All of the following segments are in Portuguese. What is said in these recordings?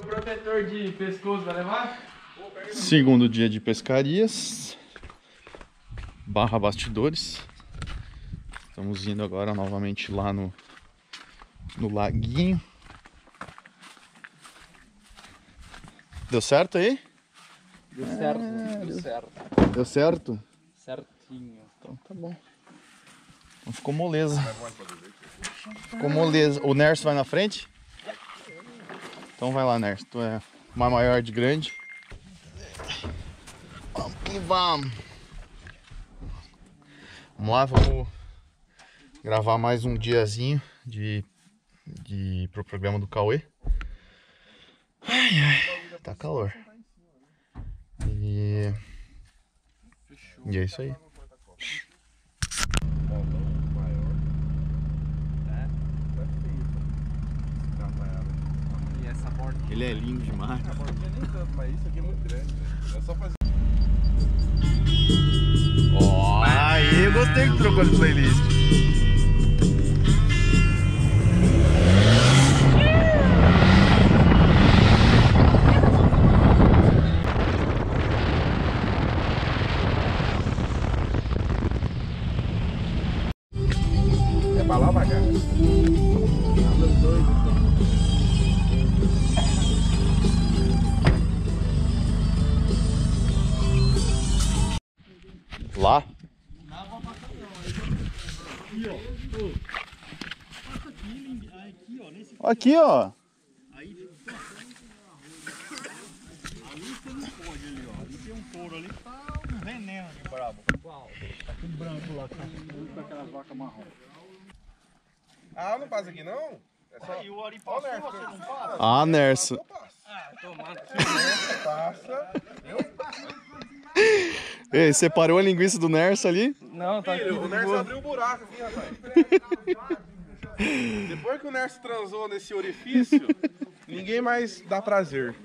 Protetor de pescoço vai levar? Segundo dia de pescarias barra bastidores. Estamos indo agora novamente lá no laguinho. Deu certo aí? Deu certo, deu certo. Deu certo? Certinho. Então tá bom. Então ficou moleza. Ficou moleza. O Nerso vai na frente? Então vai lá, Nerso. Tu é uma maior de grande. Vamos que vamos. Vamos lá, vamos gravar mais um diazinho pro programa do Cauê. Ai, ai, tá calor. E é isso aí. E essa borda? Ele é lindo demais. A bordinha nem tanto, mas isso aqui é muito grande. É só fazer. Ó, aí eu gostei que trocou de playlist. É pra lá ou pra cá? Lá? Aqui, ó. Ali você não pode ali, ó. Ali tem um touro ali que tá um veneno de brabo. Qual? Tá aquele branco lá, com aquela vaca marrom. Ah, não passa aqui não? É só... E o Ari passou, você não passa? Ah, Nerso. Eu passo. Ah, tomando. Passa. Ei, separou a linguiça do Nerso ali? Não, tá aqui. O Nerso abriu um buraco aqui, rapaz. Depois que o Nerso transou nesse orifício, ninguém mais dá prazer.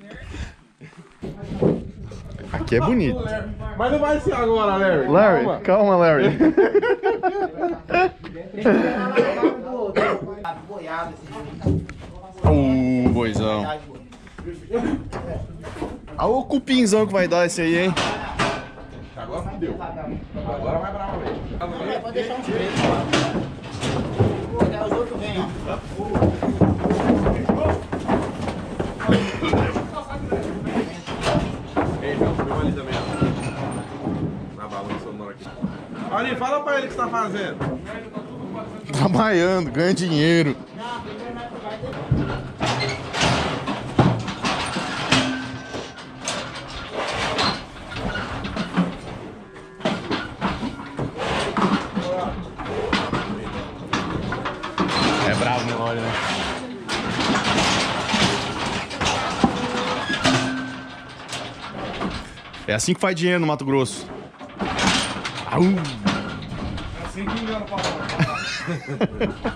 Aqui é bonito. Mas não vai ser agora, Larry. Larry, calma, Larry. Boizão. Olha o cupinzão que vai dar esse aí, hein? Agora fudeu. Agora vai brava mesmo. Pode deixar uns três. Os outros vêm, ó. Ei, meu, subiu ali também, ó. Na balança sonora aqui. Ali, fala pra ele o que você tá fazendo. Trabalhando, ganha dinheiro. É bravo no óleo, né? É assim que faz dinheiro no Mato Grosso. Au! É assim que engana o papai.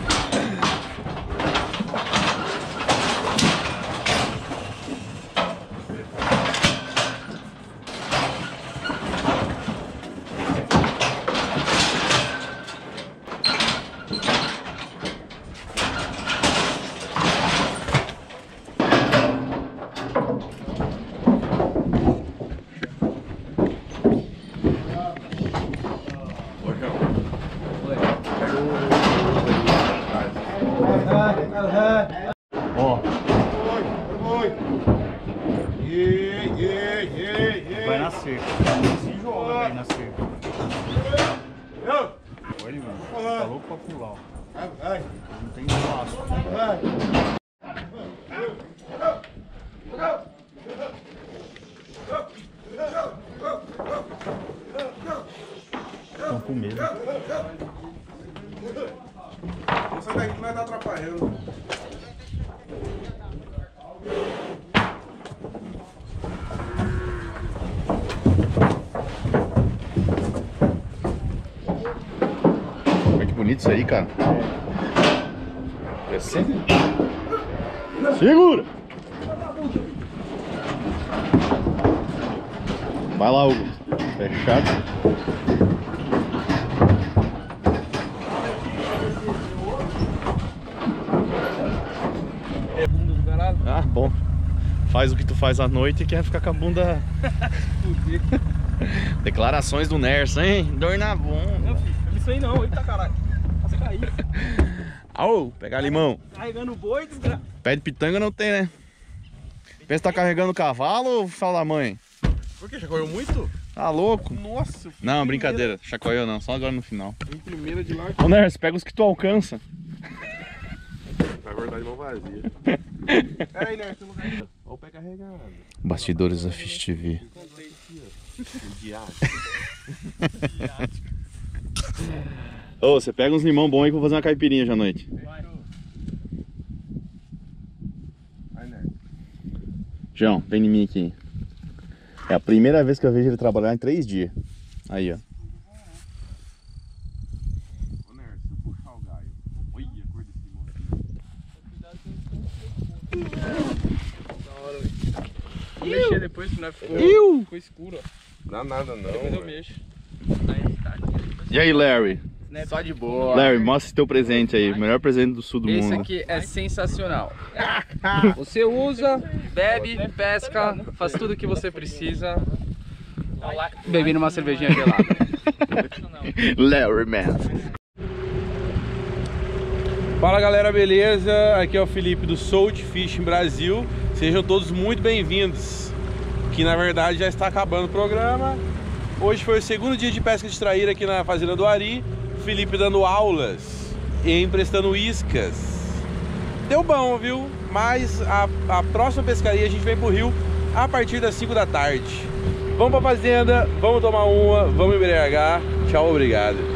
Ó, Vai nascer. Se joga, vai nascer. Olha, mano. Tá louco pra pular, ó. Não tem espaço. estão com medo. Não sai daqui que vai estar atrapalhando. Olha que bonito isso aí, cara. É assim? Segura! Vai lá, Hugo. Fechado. Ah, bom. faz o que tu faz à noite e quer ficar com a bunda... Declarações do Nerso, hein? Dor na bunda. Não, filho, não isso aí não. Eita, caralho. Nossa, caí. Au, pegar limão. Carregando o boi, desgraça. Pé de pitanga não tem, né? Pensa que tá carregando o cavalo ou fala da mãe? Por que? Chacoalhou muito? Tá louco? Nossa, Não, brincadeira. Chacoalhou não, só agora no final. em primeira de lá. Ô Nerso, pega os que tu alcança. Na verdade, mão vazia. Pera aí, Nerso, não vai. Olha o pé carregado. Bastidores da Fish TV. Ô, você pega uns limão bom aí que eu vou fazer uma caipirinha hoje à noite. Vai, Nerso. João, vem em mim aqui. É a primeira vez que eu vejo ele trabalhar em 3 dias. Aí, ó. Ô, Nerso, se eu puxar o galho. Olha a cor desse limão aqui. Vou mexer depois, que não ficou escuro, ó. Dá nada não. Depois eu velho. mexo. E aí, Larry? Só de boa. Larry, mostra esse teu presente aí. Melhor presente do sul do Esse mundo. aqui é sensacional. Você usa, bebe, pesca, faz tudo o que você precisa. Bebendo uma cervejinha gelada. Larry, man. Fala galera, beleza? Aqui é o Felipe do Salt Fishing Brasil. Sejam todos muito bem-vindos. Que na verdade já está acabando o programa. Hoje foi o segundo dia de pesca de traíra aqui na fazenda do Ari. Felipe dando aulas e emprestando iscas. Deu bom, viu? Mas a próxima pescaria a gente vem pro rio a partir das 5 da tarde. Vamos pra fazenda, vamos tomar uma, vamos embriagar. Tchau, obrigado.